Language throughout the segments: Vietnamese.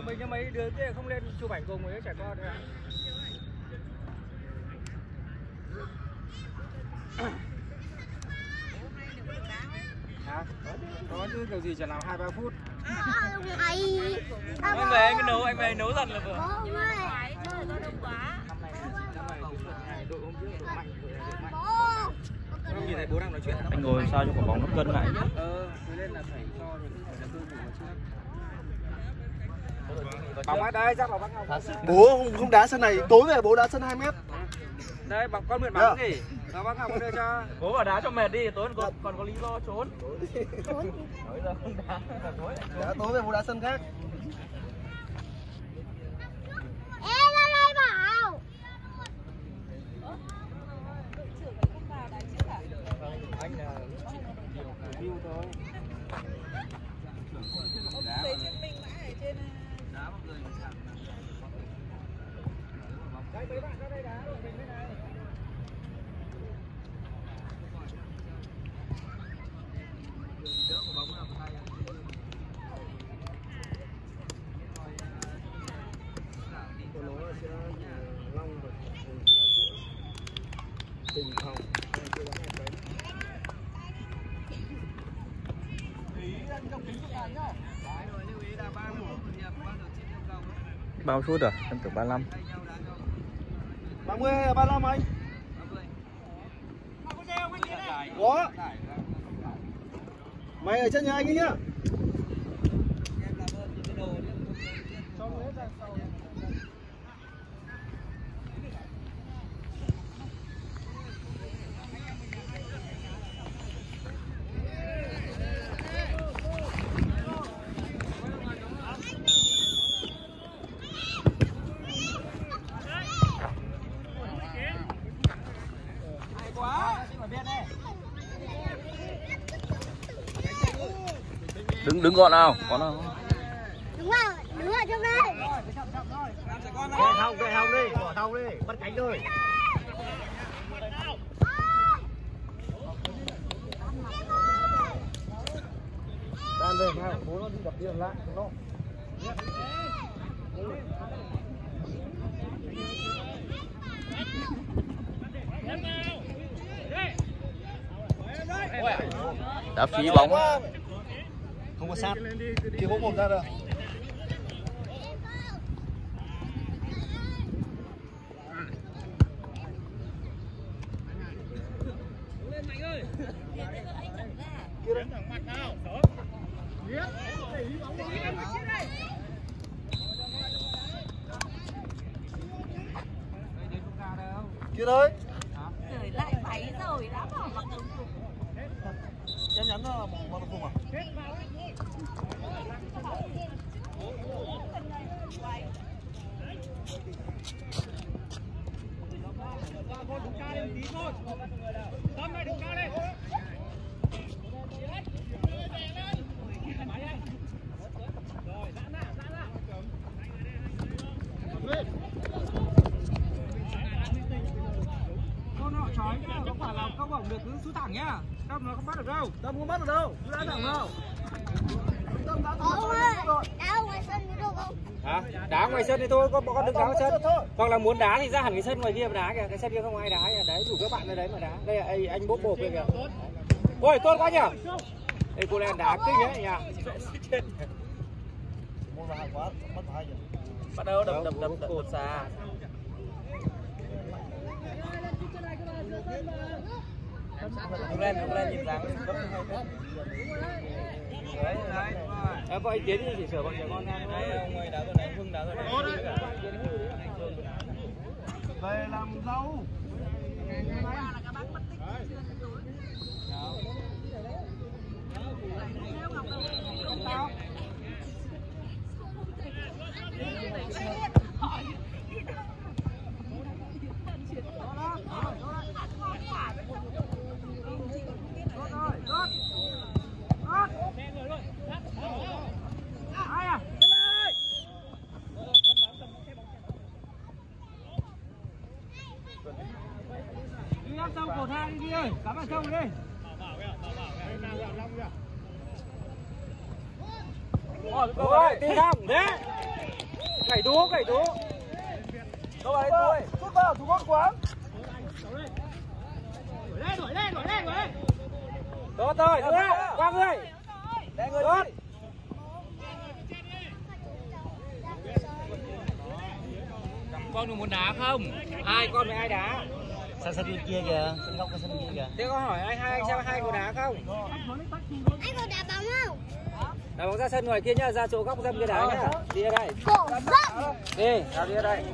mình mấy đứa kia không lên chụp ảnh cùng với trẻ con nữa. Hả? Có chứ, kiểu gì chỉ làm 2-3 phút. Anh về anh nấu dần là vừa. Năm này đội hôm trước đội mạnh, đội nhìn thấy bố đang nói chuyện. Anh ngồi sao cho quả bóng nó cân lại. Thế nên là phải cho đầu tư vào trước. Bóng ở đây chắc là bóng không. Bố không đá sân này, tối về bố đá sân 2 mét. Đây bóng con mượn bóng gì? Nó bóng Ngọc đưa cho. Bố vào đá cho mệt đi, tối còn có lý do trốn. Bây giờ không đá, Đá tối về bố đá sân khác. Ê ra đây bảo. Anh là review thôi. Giấy chứng minh mãi ở trên Đá một người chẳng. Đây mấy bạn ra đây đá rồi mình bên này. Đỡ của bóng nào tay. Long và Tình Hồng. Bao phút rồi? Em tưởng 35. 30 hay là 35 anh? Có. Mày ở chân nhà anh ấy nhá. Đứng gọn nào, có nào. Đứng ở trong đây. Kệ hông đi, bỏ thòng đi, bắt cánh thôi. Đàn về nào, bố nó đi đập điện lại, nó. Đã phí bóng. Không có sát. Chỉ có một ra đâu. Lên Mạnh ơi. Kia đấy. Thẳng mặt nào. Biết. Kia đấy. Rời lại váy rồi đã bỏ mặc đồng phục. Em nhắn mặc đồng phục à? Con họ chói nhá, không phải là câu bổng được cứ xuống thẳng nhá. Tâm nó không bắt được đâu. Tâm không bắt được đâu. Cứ đá thẳng vào. Tâm đá Ông ơi, đá ngoài sân được không? Hả? Đá ngoài sân thì thôi, con bọn con đừng đá ngoài sân. Hoặc là muốn đá thì ra hẳn cái sân ngoài kia mà đá kìa, cái sân kia không ai đá kìa. Đấy, rủ các bạn ra đấy mà đá. Đây là anh bốp bộp kia kìa. Ôi, tốt quá nhỉ. Đây cô này đá kinh đấy nhỉ. Một là quá, mất hai rồi. Bắt đầu đập cột xa. Không lên nhìn dáng đấy. Có ý kiến gì chỉ sửa bọn trẻ con ra. Đây ông ơi, đá rồi này, Hưng đá rồi này. Về làm dâu. Xong cột hai đi ơi, cắm vào trong đi. Ôi, tí không, thế. Cẩy tú. Đâu đấy tôi. Sút vào thủ môn quán. Tốt rồi, qua người. Để người Tốt. đi. Con được muốn đá không? Ai con với ai đá? Sân bên kia kìa, sân góc cái sân bên kia kìa. Thế có hỏi anh xem hai có đá không? Anh có đá bóng không? Đá bóng ra sân ngoài kia nhá, ra chỗ góc sân kia đá nhá. Đi ra đây. Cổ sân. Đi, nào đi ra đây.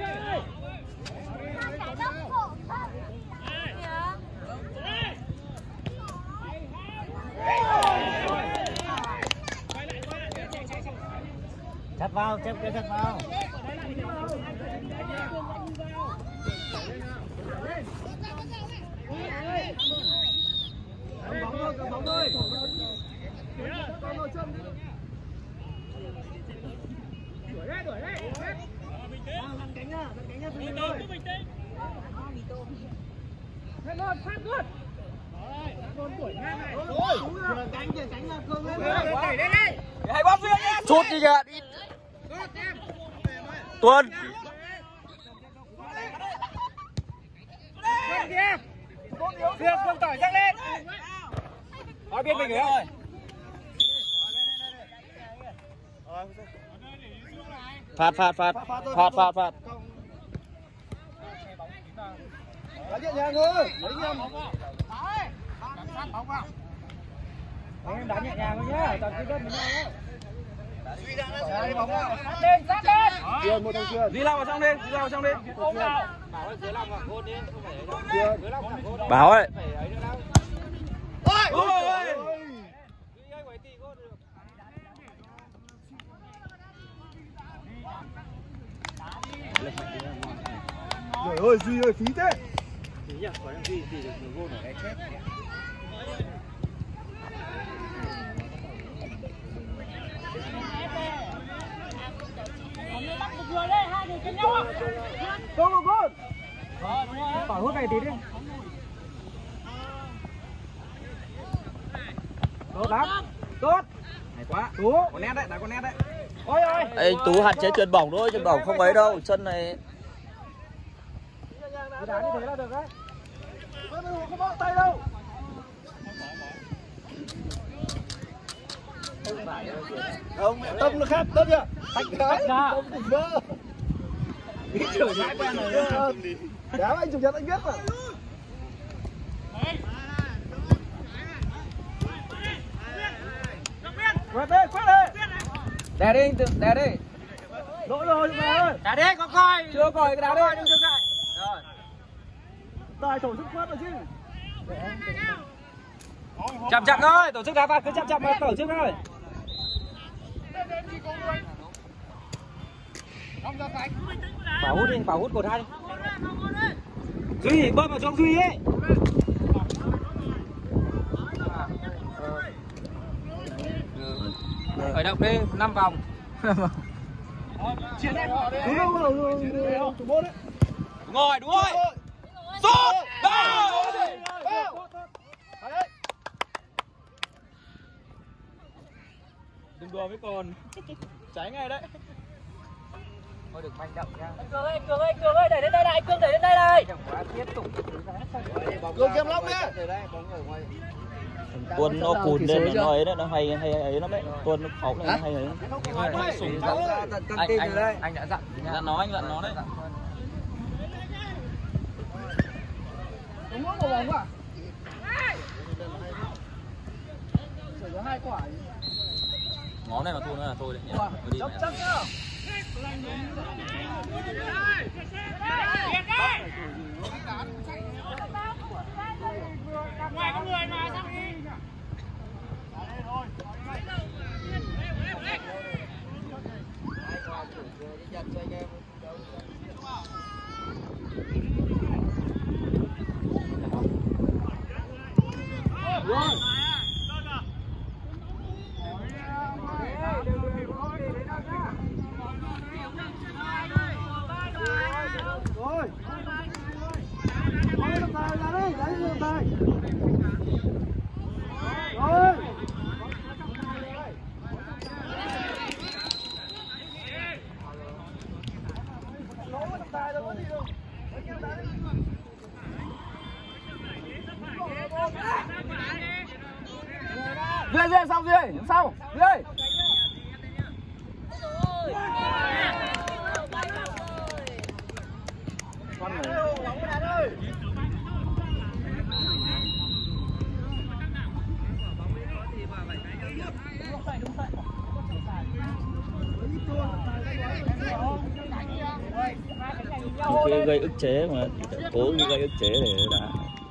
Đá bóng cổ sân. Chặt vào, chặt vào. Bóng ơi. Hai bóng viên nhé. Sút đi kìa. Tuấn. Được, Phương Tỏi dâng lên. Hỏi biết mình rồi. Phạt. Đá nhẹ nhàng thôi. Em đá nhẹ nhàng thôi nhá, toàn cứ gân với nhau nhá. Sát lên. Chuyền một thằng chuyền. Đi lao vào trong đi, Không nào. Bảo ơi, dưới lòng gôn đi, không phải ấy đâu. Dưới lòng thẳng gôn. Bảo ơi. Phải ấy nữa đâu. Ôi. Đi ấy, quấy tì gôn được. Trời ơi, Duy ơi, phí thế. Phí nhỉ, có thằng Duy tì được nhiều gôn ở cái chết. Go. Bảo hút này tí đi. Tốt lắm. Tốt. Hay quá. Tú. Có nét đấy, đã có nét đấy. Ôi ơi. Ê, Tú hạn chế chuyền bóng thôi, chuyền bóng không ấy đâu, chân này. Cứ đá như thế là được đấy. Không bỏ tay đâu. Không, tâm nó khác, tâm nhá. Tách cái. Tâm tỉnh vỡ. Biết chửi mãi quen rồi. Đá anh chủ nhật anh biết mà. Quét đi. Đè đi, đè đi. Lỗi rồi mà ơi. Đá đi, có coi. Chưa coi cái đá đi. Rồi. Tài tổ chức quét rồi chứ. Chậm thôi, tổ chức đá phạt cứ chậm mà tổ chức thôi. Bảo hút cột hai đi. Duy, bơm vào trong Duy ấy. Khởi động đi, 5 vòng. Đúng rồi. Sút! Đừng đùa với con. Cháy ngay đấy. Thôi đừng manh động nha. Cường ơi, đẩy lên đây này, Cường đẩy lên đây này. Quá tiếp tục. Cường kiếm lắm nhá. Tuấn nó cùn lên nó ấy đấy, nó hay ấy lắm đấy. Tuấn nó phóng này nó hay ấy. Anh đã dặn. Dặn nó đấy. Đúng mỗi một vòng à? Chỉ có 2 quả. Ngón này mà thua nữa là thôi đấy nhỉ. Đi mẹ. Chắc nhá. Ngoài có người mà sao đi? Duy ơi, đằng sau, Duy ơi. Cái gây ức chế mà cố gây ức chế để đá.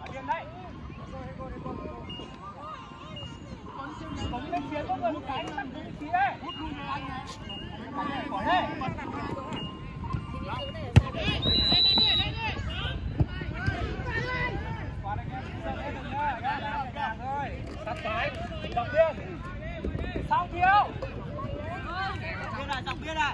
Xong Thiếu. Dọc biên này.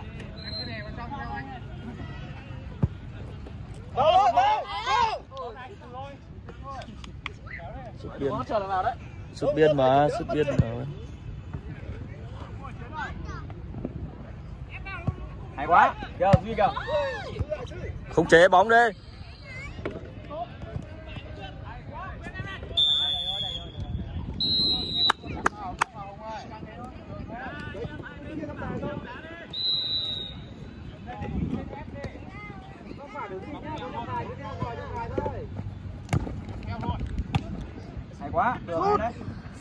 Sút biên mà, sút biên rồi. Hay quá. Kìa, Duy kìa. Khống chế bóng đi. Hay quá. Được rồi đấy.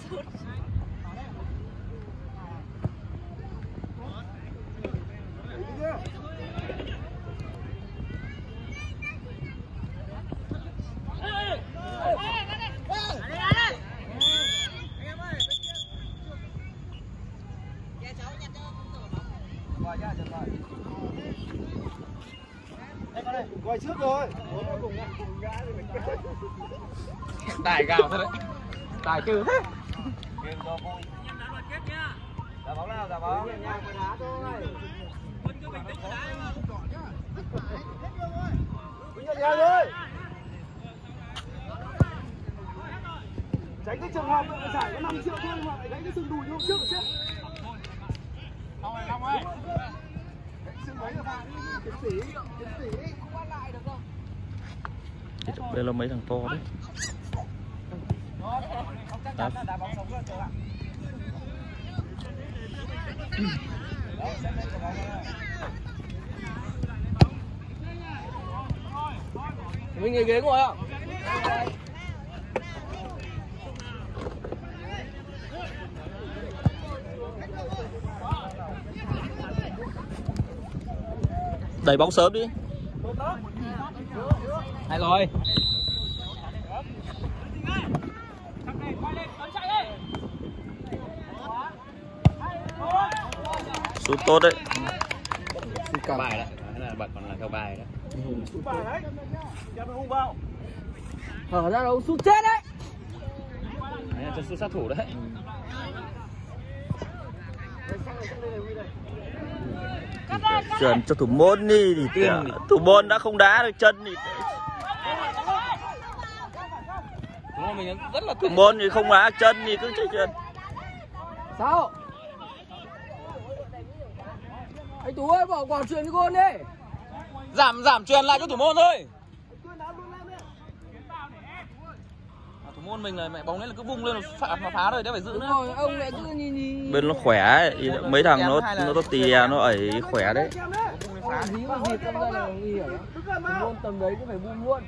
Gọi trước rồi. Tài gạo thật đấy. Tài trừ thế. Đá bóng nào, đá bóng. Nhà rồi. Tránh cái trường hợp giải có 5 triệu thôi mà lại đánh cái sừng đùi như hôm trước chứ. Không ơi, không ơi. Sừng đấy là vào đi, tiến sĩ. Không qua lại được không? Đây là mấy thằng to đấy. Không chắc chắn là đá bóng sống luôn rồi ạ. Mình nghỉ ghế ngồi ạ. Đẩy bóng sớm đi. Hay rồi. Sút tốt đấy. Cả bài đấy. Là bật còn là theo bài đó. Bài đấy. Cho nó hung vào. Hở ra đâu sút chết đấy. Đấy là chân sút sát thủ đấy. Chuyển cho thủ môn đi thì thủ môn đã không đá được chân thì Mình rất là thủ môn thì không đá chân thì cứ chơi chân. sao? Anh Tú ơi, bỏ quả chuyền cho con đi. Giảm chuyền lại cho thủ môn thôi. Thủ môn mình là mẹ bóng đấy là cứ vung lên mà phá rồi, đéo phải giữ nữa. Rồi, ông lại cứ nhìn Bên nó khỏe ấy. Mấy thằng nó tìa nó ẩy khỏe đấy. dí vào dịp ra là nguy hiểm. Thủ môn tầm đấy cũng phải vung luôn.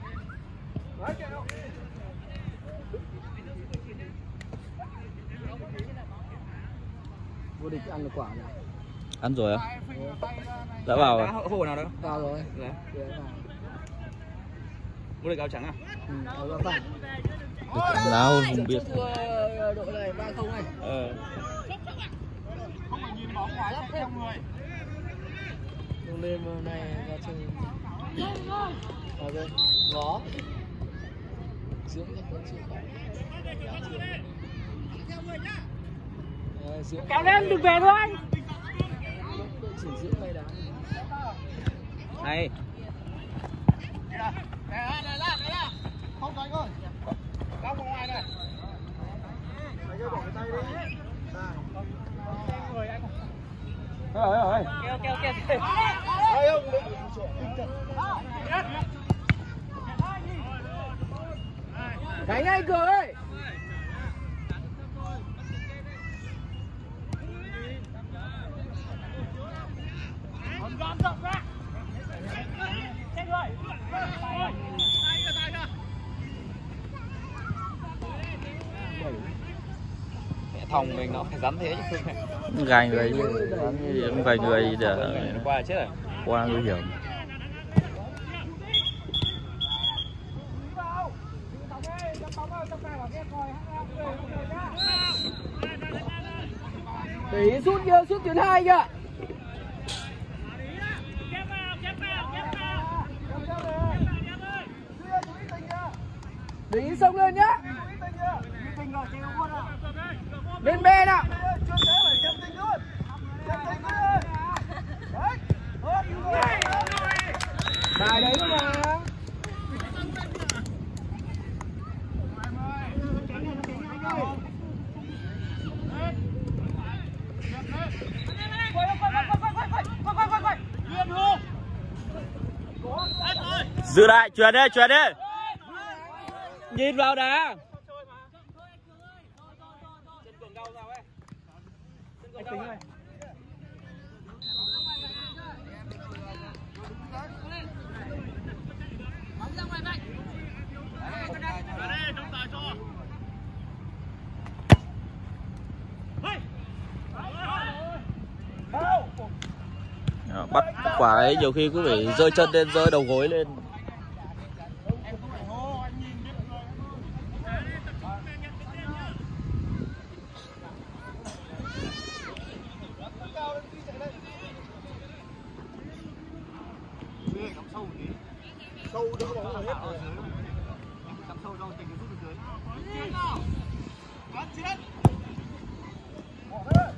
Vô địch ăn được quả này. Ăn rồi á? Đã vào rồi. Hồ nào đâu? Vào rồi. Vô địch áo trắng à? Áo vàng. Được nào không biết. Đội này 3-0 này. Không phải nhìn bóng quá lắm theo người. Đường lên này ra chơi. Vào đây. Ngó. Dưỡng các con chịu khỏi. Kéo lên đừng về thôi anh. Chỉ dưỡng đây đã. Hay. Đây là. Không đánh rồi. Cong vào ngoài này. Anh ơi bỏ cái tay đi. Người anh. Rồi. Kêu. Đây ông. Đánh ngay cửa ơi. Thòng mình nó phải rắn thế chứ không gài người không gài người để qua chết rồi. Qua nguy hiểm. Để ý sút kia, sút tuyến 2 kìa. Để ý sông lên nhá. Lên B nào. Bài đấy mà. Giữ lại, chuyển đi, chuyển đi. Nhìn vào đá. Bắt quả ấy nhiều khi cứ phải giơ chân lên, giơ đầu gối lên. Sâu đỡ bóng là hết rồi. Cắm sâu cho tình rút dưới. Cắt chết. Bỏ thế.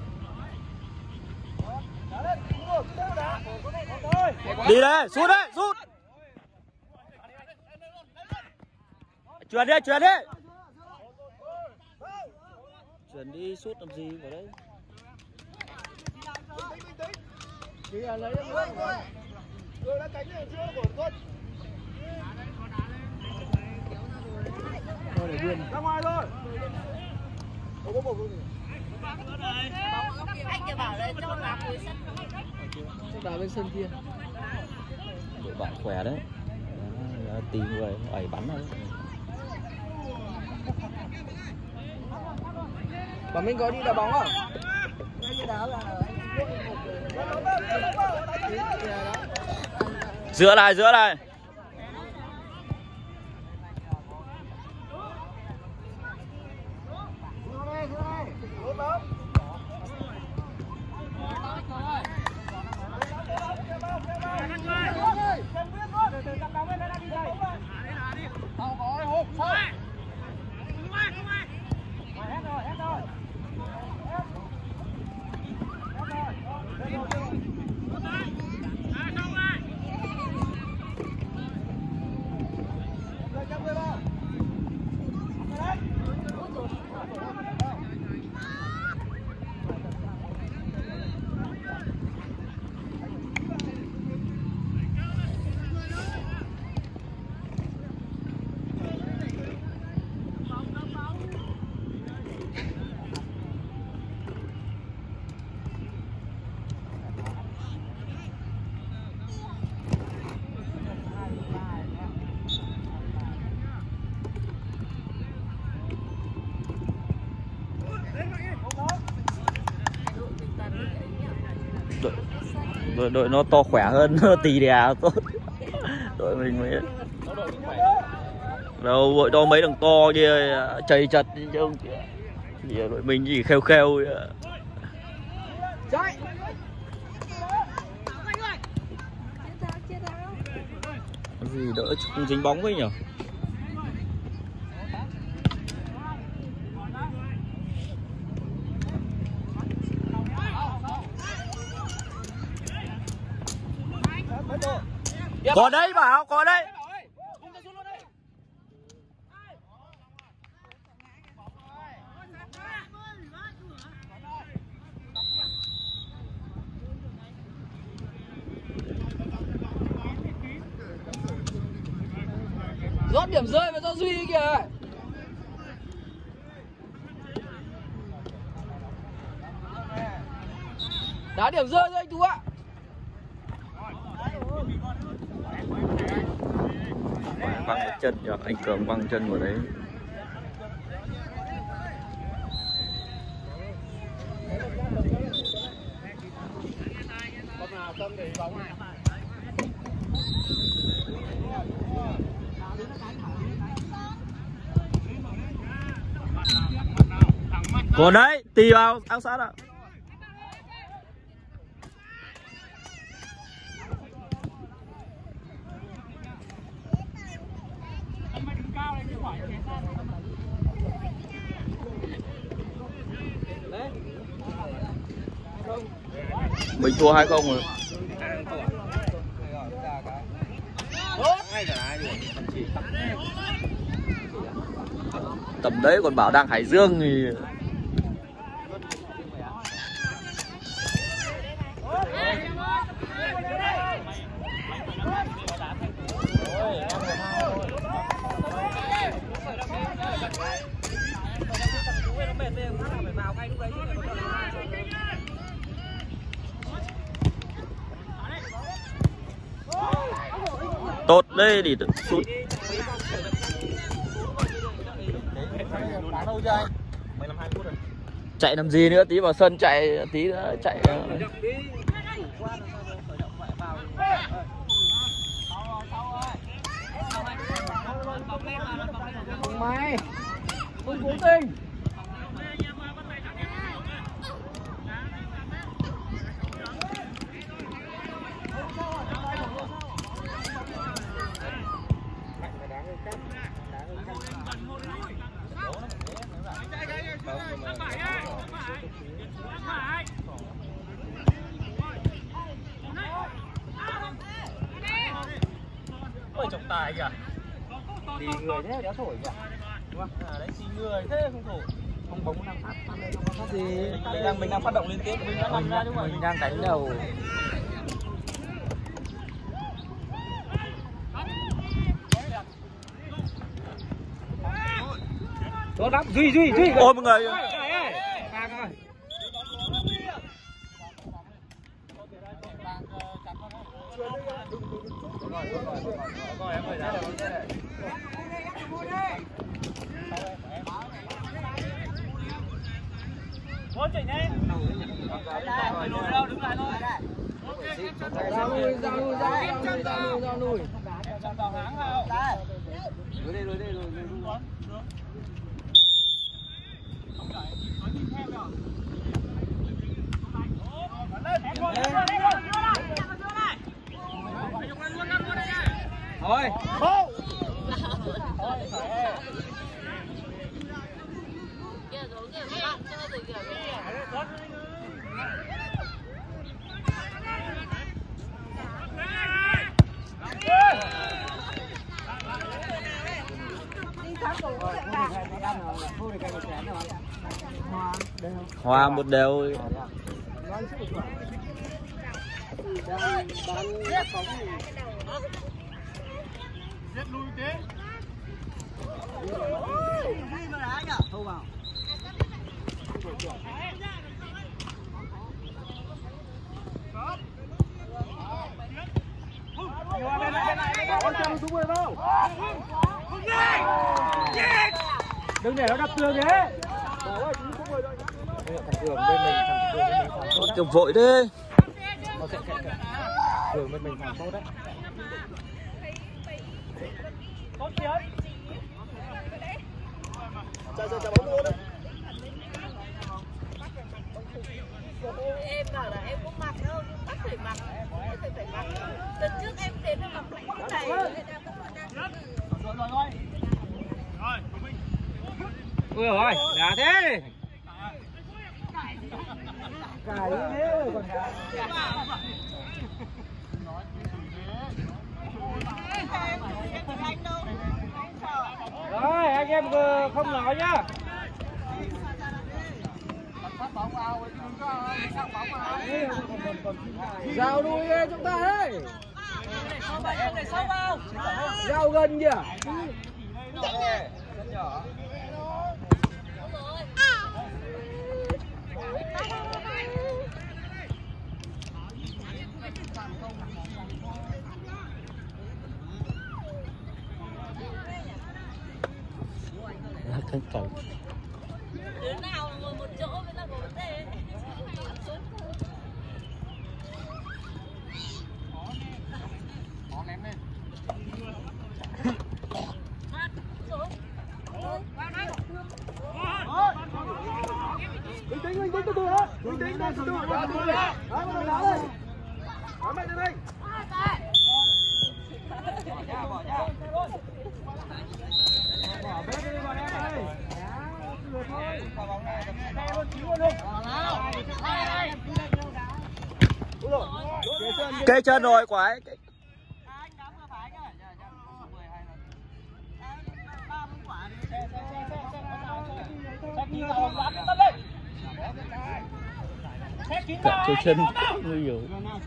Đi đây, sút đấy, sút. Chuyển đi, chuyển đi. Chuyển đi, sút làm gì vào đấy. Kìa lấy nước rồi. Rồi đã cánh này chưa của con. Thôi để biên. Ra ngoài rồi. Không có một gì. Anh kêu bảo lên cho đá cuối sân. Đá bên sân kia. Đội bạn khỏe đấy. Tìm người ẩy bắn thôi. Bọn mình có đi đá bóng không? Giữa lại, giữa lại. Đội nó to khỏe hơn Tì Đè tốt. Đội mình mới đâu đội to mấy thằng to kia chầy chật chứ không thì đội mình chỉ khêu khêu. Chạy. Cái gì đỡ không dính bóng với nhỉ. Có đấy Bảo, có đấy. Rót điểm rơi vào cho Duy kìa. Đá điểm rơi thôi anh Tú ạ. Văng cái chân cho anh Cường, văng chân vào đấy. Còn đấy, tì vào áo sát ạ. Mình thua 2-0 rồi. Tầm đấy còn bảo đang Hải Dương thì tốt đây thì sút. Chạy làm gì nữa, tí vào sân chạy, tí nữa chạy. Mày không cố tình. Ôi trọng tài kìa. Thì người thế đéo thổi kìa. Đúng không? À, đấy chỉ người thế không thổi. Không bóng đang phát gì. Mình đang phát động liên tiếp, mình đang làm ra đúng không? Mình đang đánh đầu. Tốt lắm, Duy. Ôi mọi người. Vô chỉnh đi. Lùi đâu, đứng lại thôi. Ra lui. Vào háng vào. Lùi đi. Thôi. Hòa 1-1. Giết lui thế. Thâu vào. Đừng để nó đập tường thế. Thằng Cường bên mình, Kiểu vội thế. Cường bên mình thằng tốt đấy. Tốt tiến. Chạy bóng luôn đấy. Em bảo là em cũng mặc đâu, bắt phải mặc, phải mặc. Lần trước em đến nó mặc đúng cái này. Ui rồi, đá thế. Cài thế còn Rồi, anh em không nói nhá. giao đuôi lên chúng ta đấy. Giao gần kìa. Không phải. Đứa nào ngồi một chỗ mới là có vấn đề. Bình tĩnh từ từ đó. Bình tĩnh đây từ từ. Đó, bắt đầu đá đây. Đá mạnh lên đây. Kê chân rồi quả ấy. Cả chơi chân nguy hiểm.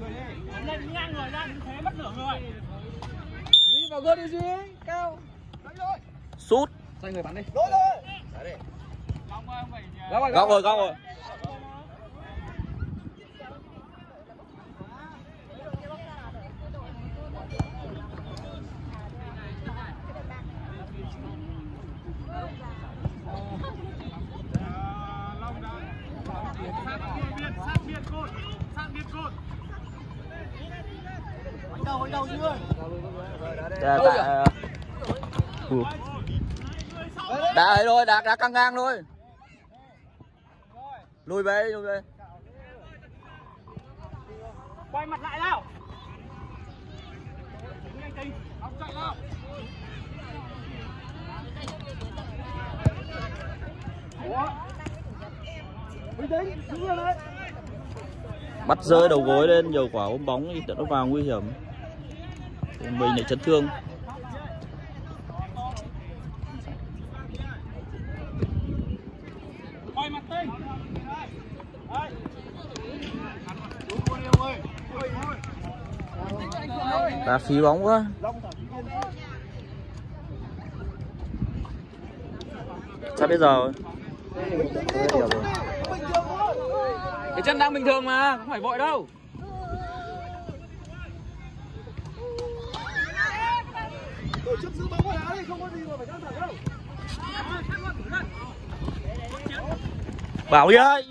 Đi vào gôn đi Duy, cao. Sút. Xoay người bắn đi. Lỗi rồi. Góc rồi. Đá ấy thôi, đá căng ngang thôi. Lùi về. Quay mặt lại nào. Chạy nào. Bình tĩnh, đứng lên đấy. Bắt rơi đầu gối lên nhiều quả ôm bóng thì nó vào nguy hiểm. Mình lại chấn thương. Quay mặt tinh. Đá phí bóng quá. Sắp đến giờ rồi. Cái chân đang bình thường mà, không phải vội đâu. Tổ chức giữ bóng của đá đi, không có gì mà phải căng thẳng đâu. Bảo đi ơi.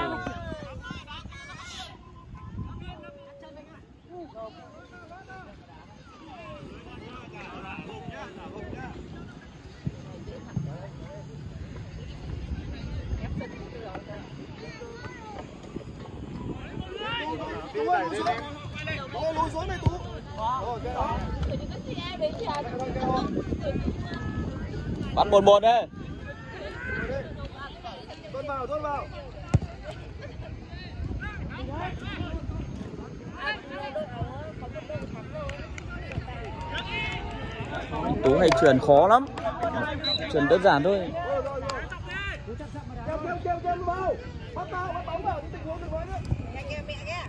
Lùi xuống này Tú. Bắn 1-1 đấy. Tuân vào. Tú này chuyển khó lắm. Chuyển đơn giản thôi. Kêu vào. Bắt bóng vào, tình huống đừng nói nữa. Mẹ kìa.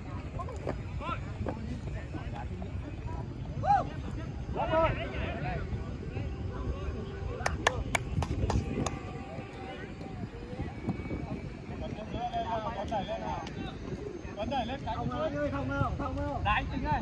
Lắm rồi. Vấn đề lên cái không nào. đá anh tính ơi.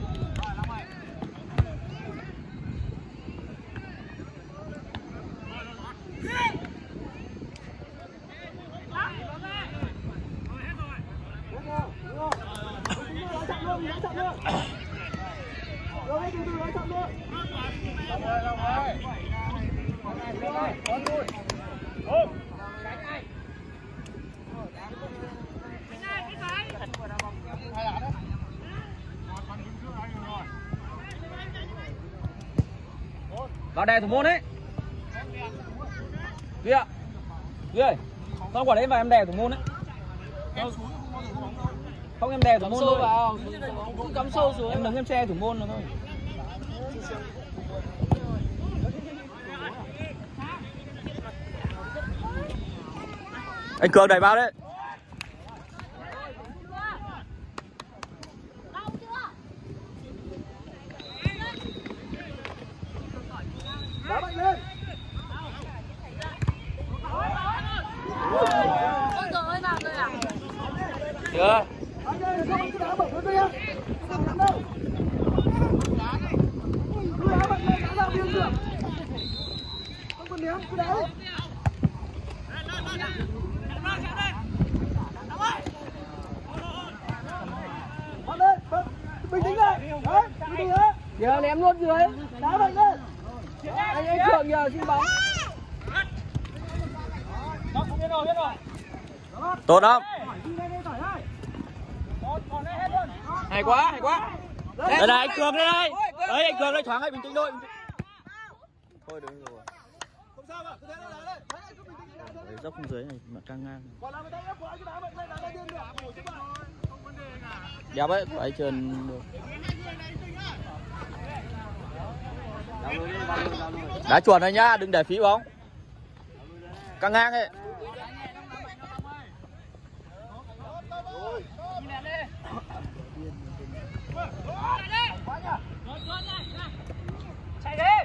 Vào đè thủ môn ấy. Duy ạ. Duy ơi, con quả đấy vào em đè thủ môn ấy. Không em đè thủ môn thôi. Vào. Cứ cắm sâu xuống. Em đứng em che thủ môn là thôi. Anh Cường đẩy vào đấy. Đá mạnh lên. Ôi trời ơi, vào rồi à? Chưa. Anh ơi, không cứ đá bổng lên đi. Không đá đâu. Cứ đá mạnh lên, đá ra biên được. Không cần ném, cứ đá đi. Bình tĩnh lại. Đấy, bình tĩnh lại. Giờ ném luôn dưới. Đá mạnh lên. Anh ấy Thượng giờ xin bóng. Tốt không? Hay quá, hay quá. Đây này, anh Cường đây này. Đấy, anh Cường đây, thoáng hay bình tĩnh thôi. Thôi được rồi. Không sao mà, cứ thế đá lên. Đấy, cứ bình tĩnh đá lên. Dốc xuống dưới này mà căng ngang. Còn làm cái tay ép của anh cứ đá mạnh lên, đá lên được. Ngồi trước bạn. Đẹp ấy, phải trơn được. Đá chuẩn rồi nhá, đừng để phí bóng. Căng ngang ấy. Chạy đi.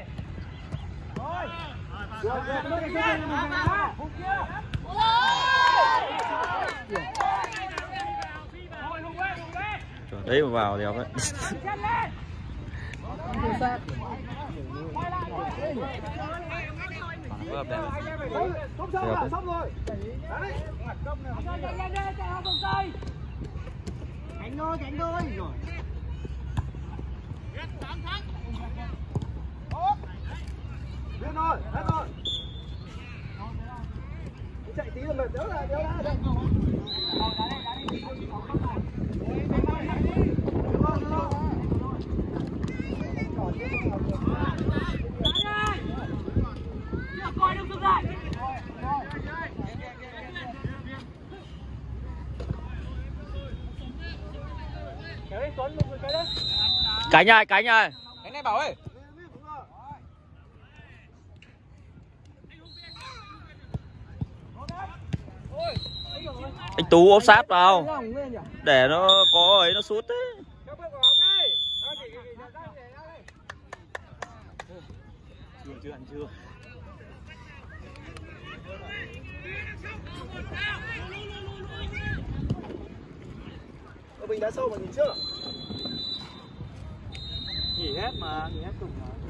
Đấy mà vào đẹp ấy. Không sao cả, xong rồi. Đá đi. Cánh thôi, cánh thôi. Rồi. Lên rồi, hết rồi. Chạy tí là mệt, đéo ra đây. Cánh ơi, cánh ơi. Cánh này Bảo ơi. Anh Tú ốp sát vào. Để nó có ấy nó sút đấy. Chưa ăn chưa. Bình đá sâu mà nhìn chưa? Nghỉ hết mà, nghỉ hết cùng mà.